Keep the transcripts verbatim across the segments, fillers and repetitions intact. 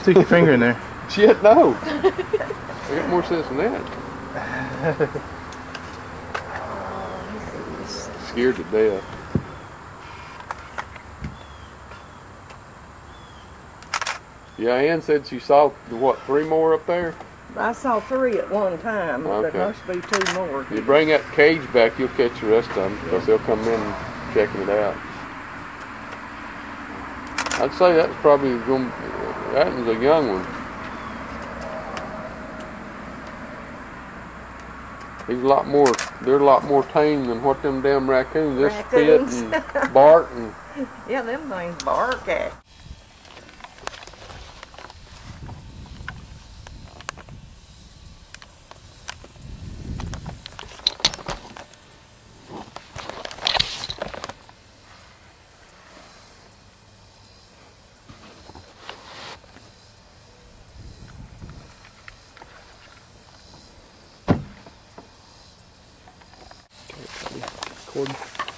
Stick your finger in there. Shit, no. I got more sense than that. Scared to death. Yeah, Ann said she saw, what, three more up there? I saw three at one time, Okay. but there must be two more. You bring that cage back, you'll catch the rest of them, because they'll come in checking it out. I'd say that's probably going to, that one's a young one. He's a lot more, they're a lot more tame than what them damn raccoons, they spit and bark and... Yeah, them things bark at. Recording.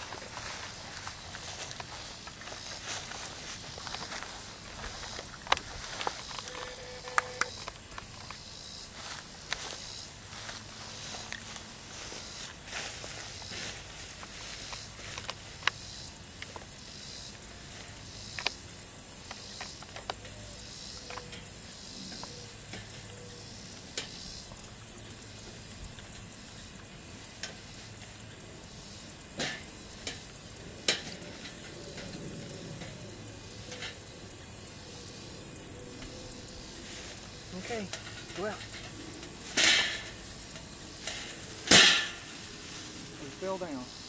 Okay, go out. He fell down.